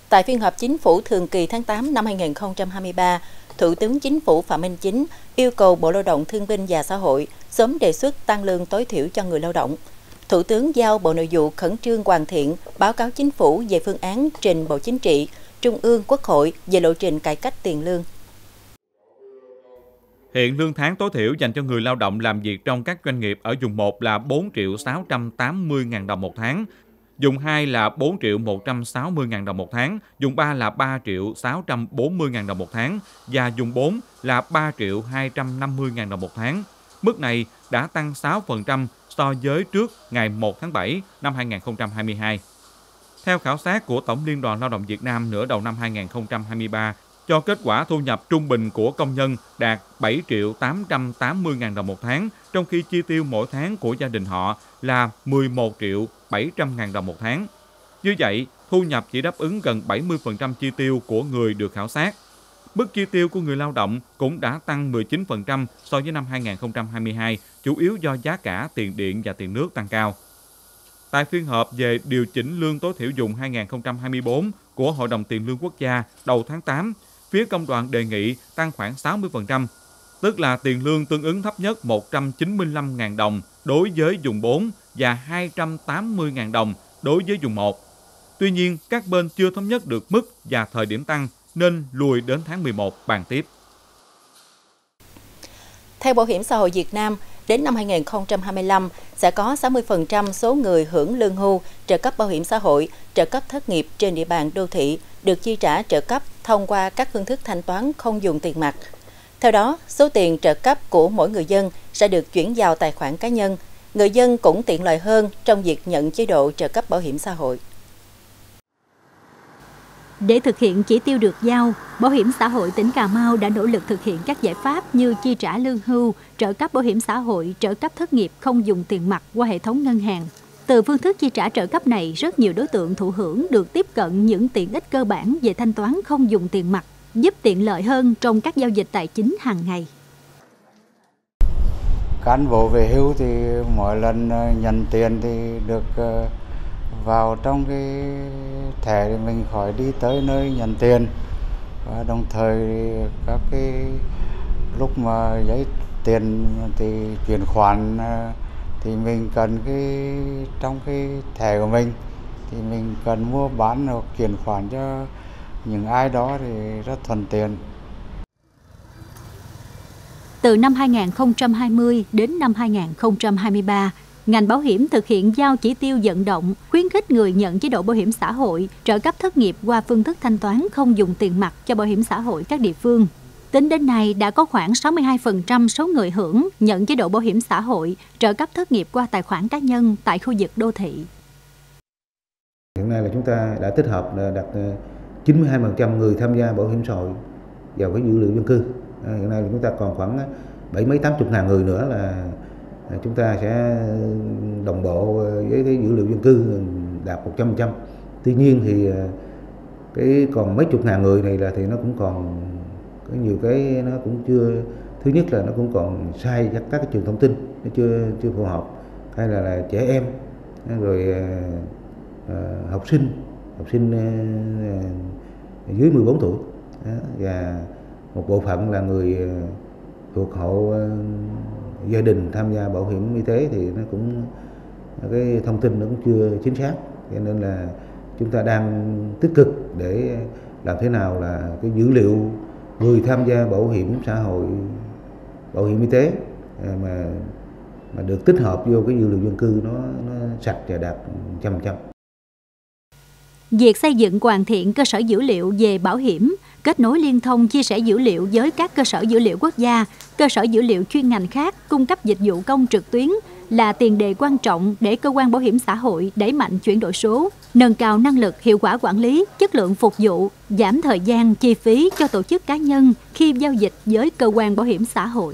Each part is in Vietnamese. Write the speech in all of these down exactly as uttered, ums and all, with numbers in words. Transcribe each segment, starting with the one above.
Tại phiên họp Chính phủ thường kỳ tháng tám năm hai nghìn không trăm hai mươi ba, Thủ tướng Chính phủ Phạm Minh Chính yêu cầu Bộ Lao động Thương binh và Xã hội sớm đề xuất tăng lương tối thiểu cho người lao động. Thủ tướng giao Bộ Nội vụ khẩn trương hoàn thiện báo cáo Chính phủ về phương án trình Bộ Chính trị, Trung ương, Quốc hội về lộ trình cải cách tiền lương. Hiện lương tháng tối thiểu dành cho người lao động làm việc trong các doanh nghiệp ở vùng một là bốn triệu sáu trăm tám mươi nghìn đồng một tháng, vùng hai là bốn triệu một trăm sáu mươi nghìn đồng một tháng, vùng ba là ba triệu sáu trăm bốn mươi nghìn đồng một tháng và vùng bốn là ba triệu hai trăm năm mươi nghìn đồng một tháng. Mức này đã tăng sáu phần trăm so với trước ngày một tháng bảy năm hai nghìn không trăm hai mươi hai. Theo khảo sát của Tổng Liên đoàn Lao động Việt Nam nửa đầu năm hai nghìn không trăm hai mươi ba, cho kết quả thu nhập trung bình của công nhân đạt bảy triệu tám trăm tám mươi nghìn đồng một tháng, trong khi chi tiêu mỗi tháng của gia đình họ là mười một triệu bảy trăm nghìn đồng một tháng. Như vậy, thu nhập chỉ đáp ứng gần bảy mươi phần trăm chi tiêu của người được khảo sát. Mức chi tiêu của người lao động cũng đã tăng mười chín phần trăm so với năm hai nghìn không trăm hai mươi hai, chủ yếu do giá cả tiền điện và tiền nước tăng cao. Tại phiên họp về điều chỉnh lương tối thiểu vùng hai nghìn không trăm hai mươi tư của Hội đồng Tiền lương Quốc gia đầu tháng tám, phía công đoàn đề nghị tăng khoảng sáu mươi phần trăm, tức là tiền lương tương ứng thấp nhất một trăm chín mươi lăm nghìn đồng đối với vùng bốn và hai trăm tám mươi nghìn đồng đối với vùng một. Tuy nhiên, các bên chưa thống nhất được mức và thời điểm tăng nên lùi đến tháng mười một bàn tiếp. Theo Bảo hiểm xã hội Việt Nam, đến năm hai nghìn không trăm hai mươi lăm sẽ có sáu mươi phần trăm số người hưởng lương hưu, trợ cấp bảo hiểm xã hội, trợ cấp thất nghiệp trên địa bàn đô thị được chi trả trợ cấp thông qua các phương thức thanh toán không dùng tiền mặt. Theo đó, số tiền trợ cấp của mỗi người dân sẽ được chuyển vào tài khoản cá nhân. Người dân cũng tiện lợi hơn trong việc nhận chế độ trợ cấp bảo hiểm xã hội. Để thực hiện chỉ tiêu được giao, Bảo hiểm xã hội tỉnh Cà Mau đã nỗ lực thực hiện các giải pháp như chi trả lương hưu, trợ cấp bảo hiểm xã hội, trợ cấp thất nghiệp không dùng tiền mặt qua hệ thống ngân hàng. Từ phương thức chi trả trợ cấp này, rất nhiều đối tượng thụ hưởng được tiếp cận những tiện ích cơ bản về thanh toán không dùng tiền mặt, giúp tiện lợi hơn trong các giao dịch tài chính hàng ngày. Cán bộ về hưu thì mỗi lần nhận tiền thì được vào trong cái thẻ thì mình khỏi đi tới nơi nhận tiền, và đồng thời các cái lúc mà giấy tiền thì chuyển khoản thì mình cần cái trong cái thẻ của mình thì mình cần mua bán hoặc chuyển khoản cho những ai đó thì rất thuận tiện. Từ năm hai nghìn không trăm hai mươi đến năm hai nghìn không trăm hai mươi ba, ngành bảo hiểm thực hiện giao chỉ tiêu vận động, khuyến khích người nhận chế độ bảo hiểm xã hội, trợ cấp thất nghiệp qua phương thức thanh toán không dùng tiền mặt cho bảo hiểm xã hội các địa phương. Tính đến nay, đã có khoảng sáu mươi hai phần trăm số người hưởng nhận chế độ bảo hiểm xã hội, trợ cấp thất nghiệp qua tài khoản cá nhân tại khu vực đô thị. Hiện nay là chúng ta đã tích hợp đặt chín mươi hai phần trăm người tham gia bảo hiểm xã hội vào cái dữ liệu dân cư. Hiện nay là chúng ta còn khoảng bảy mấy tám chục ngàn người nữa là chúng ta sẽ đồng bộ với cái dữ liệu dân cư đạt một trăm phần trăm. Tuy nhiên thì cái còn mấy chục ngàn người này là thì nó cũng còn có nhiều cái nó cũng chưa, thứ nhất là nó cũng còn sai các các cái trường thông tin, nó chưa chưa phù hợp, hay là, là trẻ em rồi uh, học sinh học sinh uh, dưới mười bốn tuổi đó, và một bộ phận là người uh, thuộc hộ uh, gia đình tham gia bảo hiểm y tế thì nó cũng cái thông tin nó cũng chưa chính xác, cho nên là chúng ta đang tích cực để làm thế nào là cái dữ liệu người tham gia bảo hiểm xã hội, bảo hiểm y tế mà mà được tích hợp vô cái dữ liệu dân cư nó, nó sạch và đạt một trăm phần trăm. Việc xây dựng hoàn thiện cơ sở dữ liệu về bảo hiểm, kết nối liên thông chia sẻ dữ liệu với các cơ sở dữ liệu quốc gia, cơ sở dữ liệu chuyên ngành khác cung cấp dịch vụ công trực tuyến là tiền đề quan trọng để cơ quan bảo hiểm xã hội đẩy mạnh chuyển đổi số, nâng cao năng lực, hiệu quả quản lý, chất lượng phục vụ, giảm thời gian, chi phí cho tổ chức cá nhân khi giao dịch với cơ quan bảo hiểm xã hội.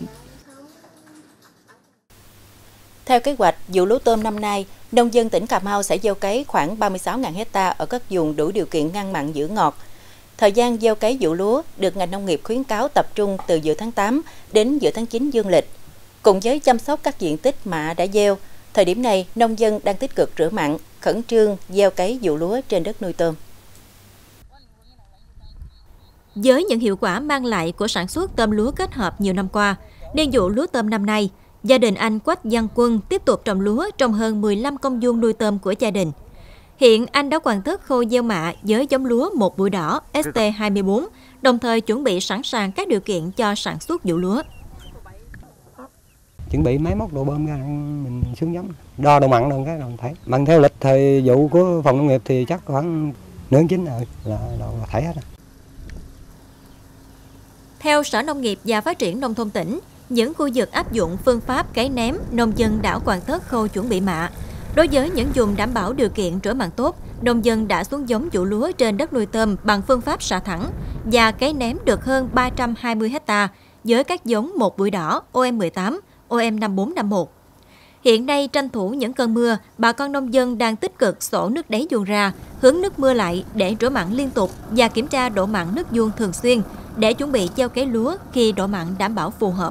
Theo kế hoạch, vụ lúa tôm năm nay, nông dân tỉnh Cà Mau sẽ gieo cấy khoảng ba mươi sáu nghìn hecta ở các vùng đủ điều kiện ngăn mặn giữ ngọt. Thời gian gieo cấy vụ lúa được ngành nông nghiệp khuyến cáo tập trung từ giữa tháng tám đến giữa tháng chín dương lịch. Cùng với chăm sóc các diện tích mạ đã gieo, thời điểm này nông dân đang tích cực rửa mặn, khẩn trương gieo cấy vụ lúa trên đất nuôi tôm. Với những hiệu quả mang lại của sản xuất tôm lúa kết hợp nhiều năm qua, niên vụ lúa tôm năm nay, gia đình anh Quách Văn Quân tiếp tục trồng lúa trong hơn mười lăm công vuông nuôi tôm của gia đình. Hiện anh đã hoàn tất khâu gieo mạ với giống lúa một bụi đỏ S T hai mươi bốn, đồng thời chuẩn bị sẵn sàng các điều kiện cho sản xuất vụ lúa. Chuẩn bị máy móc đồ bơm ra mình xuống giống, đo độ mặn đâu cái là thấy. Bằng theo lịch thời vụ của phòng nông nghiệp thì chắc khoảng nửa chín rồi là là thấy hết rồi. Theo Sở Nông nghiệp và Phát triển Nông thôn tỉnh, những khu vực áp dụng phương pháp cấy ném, nông dân đã hoàn tất khâu chuẩn bị mạ. Đối với những vùng đảm bảo điều kiện rửa mặn tốt, nông dân đã xuống giống vụ lúa trên đất nuôi tôm bằng phương pháp xạ thẳng và cấy ném được hơn ba trăm hai mươi héc ta với các giống một bụi đỏ O M mười tám, O M năm bốn năm một. Hiện nay tranh thủ những cơn mưa, bà con nông dân đang tích cực xổ nước đáy vuông ra, hướng nước mưa lại để rửa mặn liên tục và kiểm tra độ mặn nước vuông thường xuyên để chuẩn bị gieo cấy lúa khi độ mặn đảm bảo phù hợp.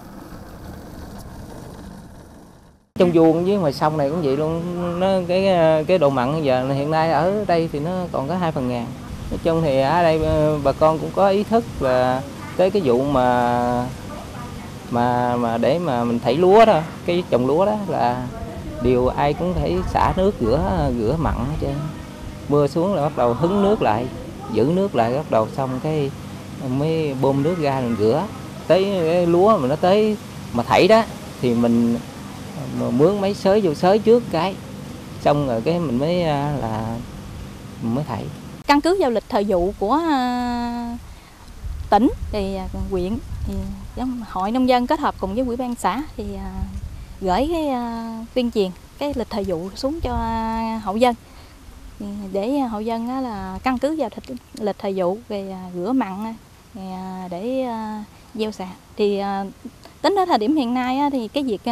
Trong vuông với ngoài sông này cũng vậy luôn, nó cái cái độ mặn giờ hiện nay ở đây thì nó còn có hai phần ngàn. Nói chung thì ở đây bà con cũng có ý thức là tới cái vụ mà mà mà để mà mình thảy lúa đó, cái trồng lúa đó là điều ai cũng phải xả nước rửa rửa mặn hết trơn. Mưa xuống là bắt đầu hứng nước lại, giữ nước lại, bắt đầu xong cái mới bơm nước ra mình rửa. Tới cái lúa mà nó tới mà thảy đó thì mình mà mướn máy xới vô xới trước cái, xong rồi cái mình mới là mình mới thảy. Căn cứ vào lịch thời vụ của tỉnh thì huyện thì hội nông dân kết hợp cùng với ủy ban xã thì gửi cái tuyên truyền cái lịch thời vụ xuống cho hậu dân để hậu dân là căn cứ vào lịch thời vụ về rửa mặn để gieo xạ. Thì tính đến thời điểm hiện nay thì cái việc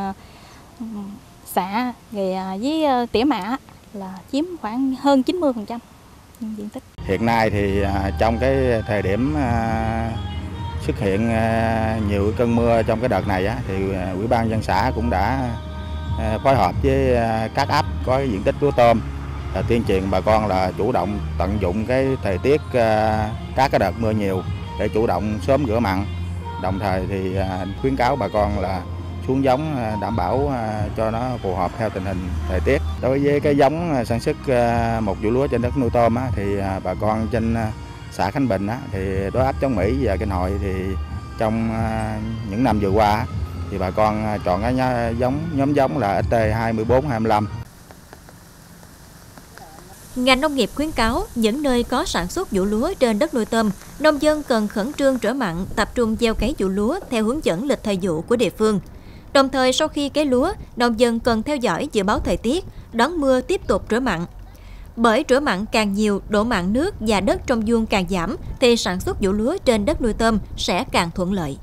xạ về với tỉa mạ là chiếm khoảng hơn chín mươi phần trăm diện tích. Hiện nay thì trong cái thời điểm xuất hiện nhiều cơn mưa trong cái đợt này thì Ủy ban dân xã cũng đã phối hợp với các ấp có diện tích lúa tôm là tuyên truyền bà con là chủ động tận dụng cái thời tiết các cái đợt mưa nhiều để chủ động sớm rửa mặn. Đồng thời thì khuyến cáo bà con là xuống giống đảm bảo cho nó phù hợp theo tình hình thời tiết. Đối với cái giống sản xuất một vụ lúa trên đất nuôi tôm thì bà con trên xã Khánh Bình thì đối ấp Chống Mỹ và Kinh Hội thì trong những năm vừa qua thì bà con chọn cái giống nhóm giống là S T hai mươi bốn hai mươi lăm. Ngành nông nghiệp khuyến cáo những nơi có sản xuất vụ lúa trên đất nuôi tôm, nông dân cần khẩn trương rửa mặn, tập trung gieo cấy vụ lúa theo hướng dẫn lịch thời vụ của địa phương. Đồng thời sau khi cấy lúa, nông dân cần theo dõi dự báo thời tiết, đón mưa tiếp tục rửa mặn. Bởi rửa mặn càng nhiều, độ mặn nước và đất trong vuông càng giảm thì sản xuất vụ lúa trên đất nuôi tôm sẽ càng thuận lợi.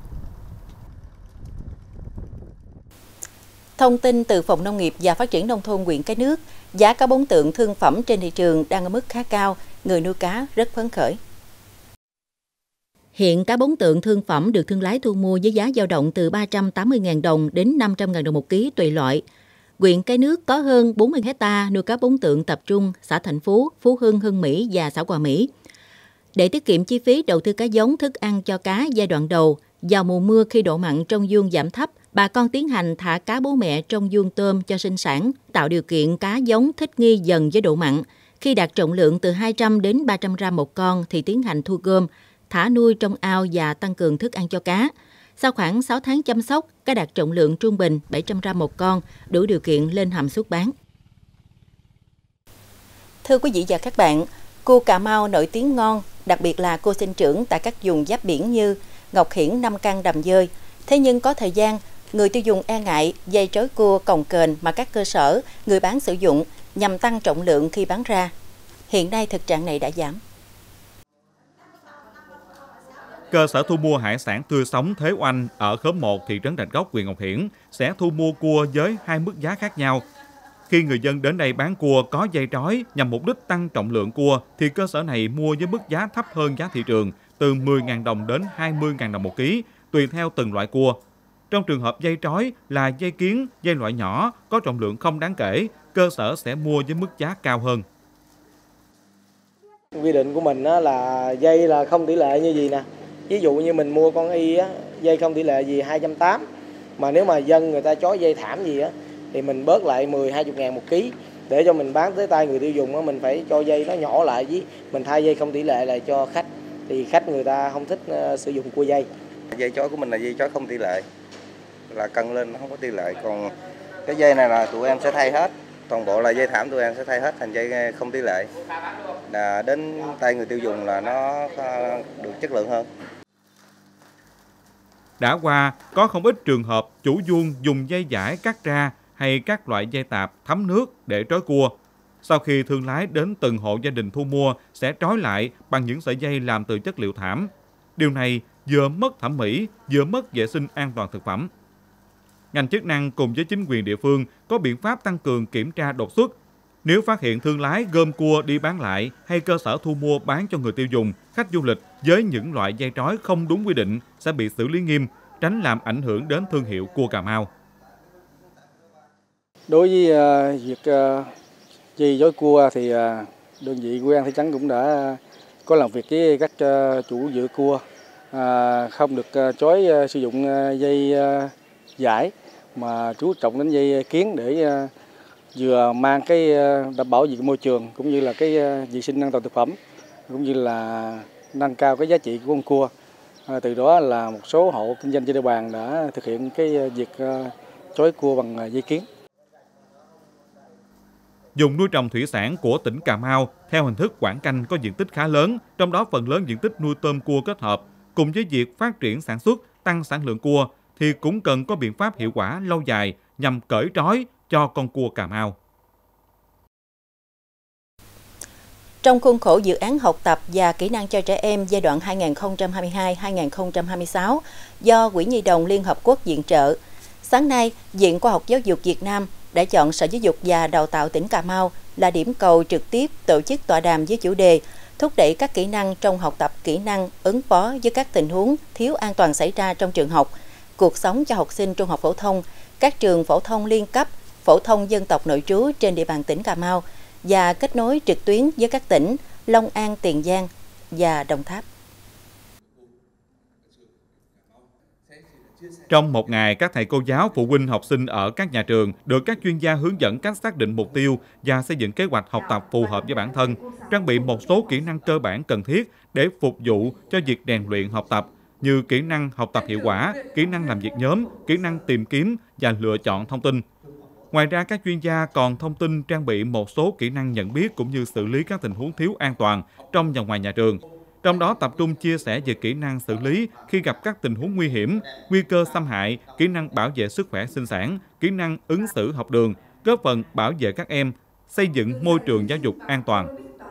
Thông tin từ Phòng Nông nghiệp và Phát triển Nông thôn huyện Cái Nước, giá cá bốn tượng thương phẩm trên thị trường đang ở mức khá cao, người nuôi cá rất phấn khởi. Hiện cá bốn tượng thương phẩm được thương lái thu mua với giá dao động từ ba trăm tám mươi nghìn đồng đến năm trăm nghìn đồng một ký tùy loại. Huyện Cái Nước có hơn bốn mươi héc ta nuôi cá bốn tượng tập trung xã Thạnh Phú, Phú Hưng, Hưng Mỹ và xã Hòa Mỹ. Để tiết kiệm chi phí đầu tư cá giống, thức ăn cho cá giai đoạn đầu, vào mùa mưa khi độ mặn trong vuông giảm thấp, bà con tiến hành thả cá bố mẹ trong vuông tôm cho sinh sản, tạo điều kiện cá giống thích nghi dần với độ mặn. Khi đạt trọng lượng từ hai trăm đến ba trăm gram một con thì tiến hành thu gom, thả nuôi trong ao và tăng cường thức ăn cho cá. Sau khoảng sáu tháng chăm sóc, cá đạt trọng lượng trung bình bảy trăm gram một con, đủ điều kiện lên hầm xuất bán. Thưa quý vị và các bạn, cua Cà Mau nổi tiếng ngon, đặc biệt là cua sinh trưởng tại các vùng giáp biển như Ngọc Hiển, Nam Căn, Đầm Dơi. Thế nhưng có thời gian, người tiêu dùng e ngại dây trói cua cồng kềnh mà các cơ sở, người bán sử dụng nhằm tăng trọng lượng khi bán ra. Hiện nay thực trạng này đã giảm. Cơ sở thu mua hải sản tươi sống Thế Oanh ở khóm một thị trấn Rạch Gốc, huyện Ngọc Hiển sẽ thu mua cua với hai mức giá khác nhau. Khi người dân đến đây bán cua có dây trói nhằm mục đích tăng trọng lượng cua thì cơ sở này mua với mức giá thấp hơn giá thị trường từ mười nghìn đồng đến hai mươi nghìn đồng một ký, tùy theo từng loại cua. Trong trường hợp dây trói là dây kiến, dây loại nhỏ có trọng lượng không đáng kể, cơ sở sẽ mua với mức giá cao hơn. Quy định của mình á, là dây là không tỷ lệ như gì nè. Ví dụ như mình mua con y á, dây không tỷ lệ gì hai trăm tám mươi. Mà nếu mà dân người ta chói dây thảm gì á thì mình bớt lại mười hai mươi ngàn một ký để cho mình bán tới tay người tiêu dùng á, mình phải cho dây nó nhỏ lại, với mình thay dây không tỷ lệ lại cho khách. Thì khách người ta không thích uh, sử dụng cua dây. Dây chói của mình là dây chói không tỷ lệ, là cân lên nó không có tỷ lệ, còn cái dây này là tụi em sẽ thay hết, toàn bộ là dây thảm tụi em sẽ thay hết thành dây không tỷ lệ, là đến tay người tiêu dùng là nó được chất lượng hơn. Đã qua, có không ít trường hợp chủ vuông dùng dây dải cắt ra hay các loại dây tạp thấm nước để trói cua. Sau khi thương lái đến từng hộ gia đình thu mua sẽ trói lại bằng những sợi dây làm từ chất liệu thảm. Điều này vừa mất thẩm mỹ, vừa mất vệ sinh an toàn thực phẩm. Ngành chức năng cùng với chính quyền địa phương có biện pháp tăng cường kiểm tra đột xuất. Nếu phát hiện thương lái gom cua đi bán lại hay cơ sở thu mua bán cho người tiêu dùng, khách du lịch với những loại dây trói không đúng quy định sẽ bị xử lý nghiêm, tránh làm ảnh hưởng đến thương hiệu cua Cà Mau. Đối với uh, việc uh, dây dối cua thì uh, đơn vị Ủy ban thị trấn cũng đã uh, có làm việc với các uh, chủ dựa cua, uh, không được uh, chói uh, sử dụng uh, dây uh, dải mà chú trọng đến dây kiến để uh, vừa mang cái uh, đảm bảo vệ môi trường cũng như là cái uh, vệ sinh an toàn thực phẩm, cũng như là nâng cao cái giá trị của con cua. À, từ đó là một số hộ kinh doanh trên địa bàn đã thực hiện cái việc uh, chói cua bằng dây kiến. Vùng nuôi trồng thủy sản của tỉnh Cà Mau theo hình thức quảng canh có diện tích khá lớn, trong đó phần lớn diện tích nuôi tôm cua kết hợp. Cùng với việc phát triển sản xuất, tăng sản lượng cua thì cũng cần có biện pháp hiệu quả lâu dài nhằm cởi trói cho con cua Cà Mau. Trong khuôn khổ dự án học tập và kỹ năng cho trẻ em giai đoạn hai nghìn không trăm hai mươi hai đến hai nghìn không trăm hai mươi sáu do Quỹ Nhi đồng Liên Hợp Quốc viện trợ, sáng nay, Viện Khoa học Giáo dục Việt Nam đã chọn Sở Giáo dục và Đào tạo tỉnh Cà Mau là điểm cầu trực tiếp tổ chức tọa đàm với chủ đề thúc đẩy các kỹ năng trong học tập kỹ năng ứng phó với các tình huống thiếu an toàn xảy ra trong trường học, cuộc sống cho học sinh trung học phổ thông, các trường phổ thông liên cấp, phổ thông dân tộc nội trú trên địa bàn tỉnh Cà Mau và kết nối trực tuyến với các tỉnh Long An, Tiền Giang và Đồng Tháp. Trong một ngày, các thầy cô giáo, phụ huynh, học sinh ở các nhà trường được các chuyên gia hướng dẫn cách xác định mục tiêu và xây dựng kế hoạch học tập phù hợp với bản thân, trang bị một số kỹ năng cơ bản cần thiết để phục vụ cho việc rèn luyện học tập như kỹ năng học tập hiệu quả, kỹ năng làm việc nhóm, kỹ năng tìm kiếm và lựa chọn thông tin. Ngoài ra, các chuyên gia còn thông tin trang bị một số kỹ năng nhận biết cũng như xử lý các tình huống thiếu an toàn trong và ngoài nhà trường. Trong đó tập trung chia sẻ về kỹ năng xử lý khi gặp các tình huống nguy hiểm, nguy cơ xâm hại, kỹ năng bảo vệ sức khỏe sinh sản, kỹ năng ứng xử học đường, góp phần bảo vệ các em, xây dựng môi trường giáo dục an toàn.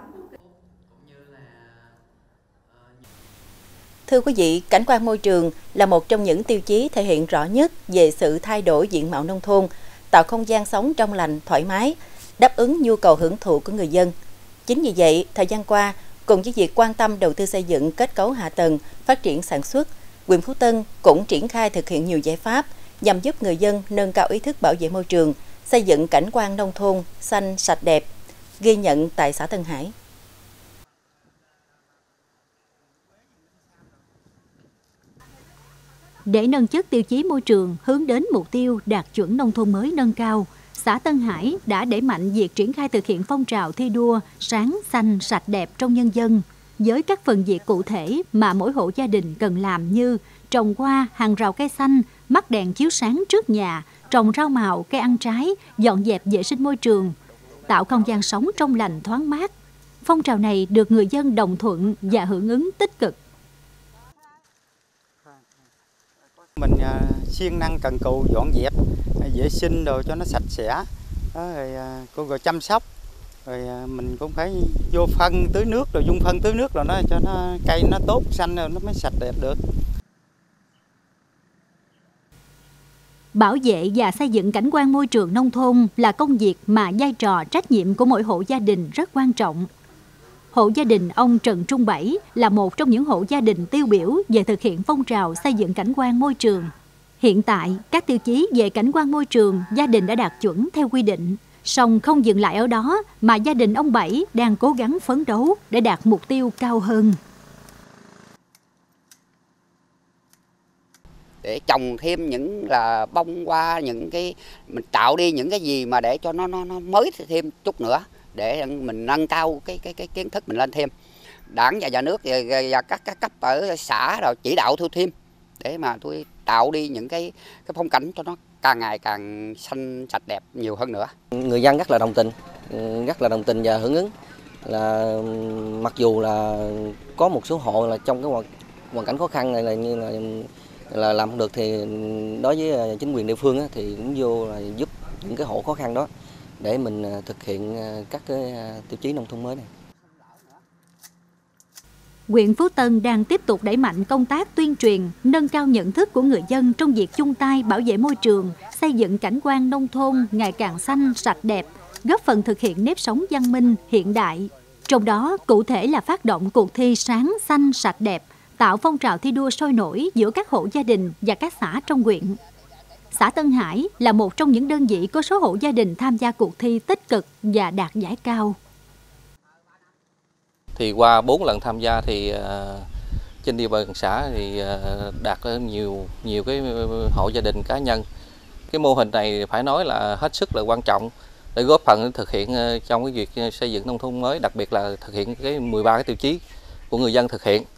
Thưa quý vị, cảnh quan môi trường là một trong những tiêu chí thể hiện rõ nhất về sự thay đổi diện mạo nông thôn, tạo không gian sống trong lành, thoải mái, đáp ứng nhu cầu hưởng thụ của người dân. Chính vì vậy, thời gian qua, cùng với việc quan tâm đầu tư xây dựng kết cấu hạ tầng, phát triển sản xuất, huyện Phú Tân cũng triển khai thực hiện nhiều giải pháp nhằm giúp người dân nâng cao ý thức bảo vệ môi trường, xây dựng cảnh quan nông thôn xanh, sạch đẹp. Ghi nhận tại xã Tân Hải. Để nâng chất tiêu chí môi trường hướng đến mục tiêu đạt chuẩn nông thôn mới nâng cao, xã Tân Hải đã đẩy mạnh việc triển khai thực hiện phong trào thi đua sáng, xanh, sạch đẹp trong nhân dân, với các phần việc cụ thể mà mỗi hộ gia đình cần làm như trồng hoa, hàng rào cây xanh, mắc đèn chiếu sáng trước nhà, trồng rau màu, cây ăn trái, dọn dẹp vệ sinh môi trường, tạo không gian sống trong lành thoáng mát. Phong trào này được người dân đồng thuận và hưởng ứng tích cực. Mình siêng năng cần cù dọn dẹp, vệ sinh rồi cho nó sạch sẽ, đó, rồi cô rồi chăm sóc, rồi mình cũng phải vô phân tưới nước, rồi dung phân tưới nước rồi nó cho nó cây nó tốt xanh rồi nó mới sạch đẹp được. Bảo vệ và xây dựng cảnh quan môi trường nông thôn là công việc mà vai trò trách nhiệm của mỗi hộ gia đình rất quan trọng. Hộ gia đình ông Trần Trung Bảy là một trong những hộ gia đình tiêu biểu về thực hiện phong trào xây dựng cảnh quan môi trường. Hiện tại, các tiêu chí về cảnh quan môi trường gia đình đã đạt chuẩn theo quy định. Song không dừng lại ở đó mà gia đình ông Bảy đang cố gắng phấn đấu để đạt mục tiêu cao hơn. Để trồng thêm những là bông hoa, những cái mình tạo đi những cái gì mà để cho nó nó, nó mới thêm chút nữa, để mình nâng cao cái cái cái kiến thức mình lên thêm. Đảng và nhà nước và, và các các cấp ở xã rồi chỉ đạo tôi thêm để mà tôi tạo đi những cái cái phong cảnh cho nó càng ngày càng xanh sạch đẹp nhiều hơn nữa. Người dân rất là đồng tình, rất là đồng tình và hưởng ứng. Là mặc dù là có một số hộ là trong cái hoàn, hoàn cảnh khó khăn này là như là là làm không được, thì đối với chính quyền địa phương á, thì cũng vô là giúp những cái hộ khó khăn đó để mình thực hiện các cái tiêu chí nông thôn mới này. Huyện Phú Tân đang tiếp tục đẩy mạnh công tác tuyên truyền, nâng cao nhận thức của người dân trong việc chung tay bảo vệ môi trường, xây dựng cảnh quan nông thôn ngày càng xanh, sạch đẹp, góp phần thực hiện nếp sống văn minh, hiện đại. Trong đó, cụ thể là phát động cuộc thi sáng, xanh, sạch đẹp, tạo phong trào thi đua sôi nổi giữa các hộ gia đình và các xã trong huyện. Xã Tân Hải là một trong những đơn vị có số hộ gia đình tham gia cuộc thi tích cực và đạt giải cao. Thì qua bốn lần tham gia thì uh, trên địa bàn xã thì uh, đạt nhiều nhiều cái hộ gia đình cá nhân. Cái mô hình này phải nói là hết sức là quan trọng để góp phần thực hiện uh, trong cái việc xây dựng nông thôn mới, đặc biệt là thực hiện cái mười ba cái tiêu chí của người dân thực hiện.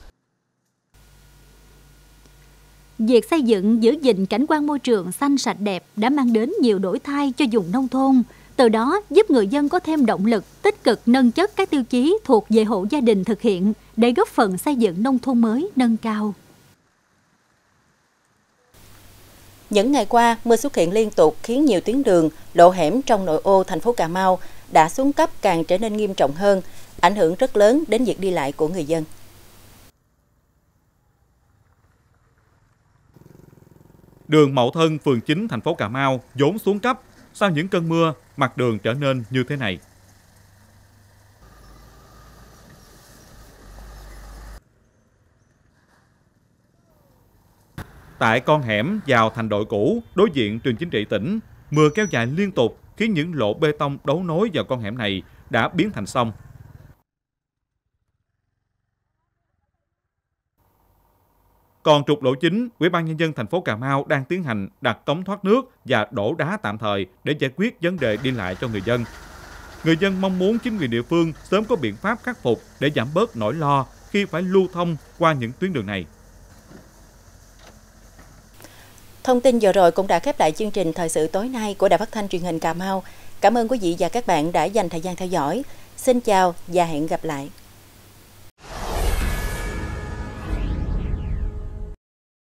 Việc xây dựng giữ gìn cảnh quan môi trường xanh sạch đẹp đã mang đến nhiều đổi thay cho vùng nông thôn, từ đó giúp người dân có thêm động lực tích cực nâng chất các tiêu chí thuộc về hộ gia đình thực hiện để góp phần xây dựng nông thôn mới nâng cao. Những ngày qua, mưa xuất hiện liên tục khiến nhiều tuyến đường, lộ hẻm trong nội ô thành phố Cà Mau đã xuống cấp càng trở nên nghiêm trọng hơn, ảnh hưởng rất lớn đến việc đi lại của người dân. Đường Mậu Thân, phường chín, thành phố Cà Mau vốn xuống cấp. Sau những cơn mưa, mặt đường trở nên như thế này. Tại con hẻm vào thành đội cũ, đối diện trường chính trị tỉnh, mưa kéo dài liên tục khiến những lỗ bê tông đấu nối vào con hẻm này đã biến thành sông. Còn trục lộ chính, Ủy ban Nhân dân thành phố Cà Mau đang tiến hành đặt cống thoát nước và đổ đá tạm thời để giải quyết vấn đề đi lại cho người dân. Người dân mong muốn chính quyền địa phương sớm có biện pháp khắc phục để giảm bớt nỗi lo khi phải lưu thông qua những tuyến đường này. Thông tin vừa rồi cũng đã khép lại chương trình thời sự tối nay của Đài Phát thanh Truyền hình Cà Mau. Cảm ơn quý vị và các bạn đã dành thời gian theo dõi. Xin chào và hẹn gặp lại.